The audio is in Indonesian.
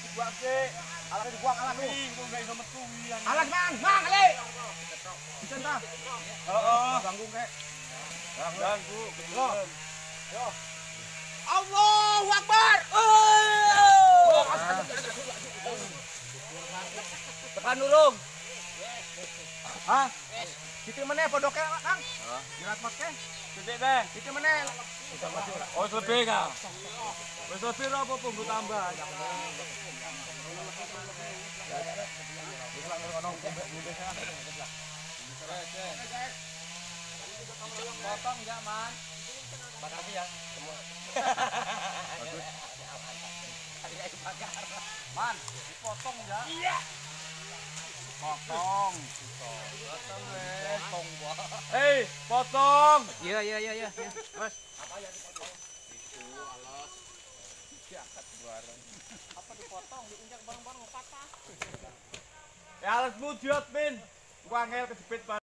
dibuang sih. Alatnya dibuang alat tuh. Enggak iso metu wi. Alat mang kali. Dicentah. Heeh, ganggu kek. Ganggu. Yo. Allahu Akbar. Tekan urung. Hah? Kitu meneh podoke, Kang. Jerat make. Titik teh. Kitu meneh. Oh, lebih ka. Wis lebih ora apa nggo tambah. Potong ya, Man. Makasih ya. Bagus. Man, dipotong ya. Iya. Potong. Potong wes, tonggo. Hei, potong. Iya. Wes. Apa ya dipotong? Itu alas. Diangkat bareng. Apa dipotong, diinjak bareng-bareng patah. Ya alasmu diot, Min. Gua ngel kejepit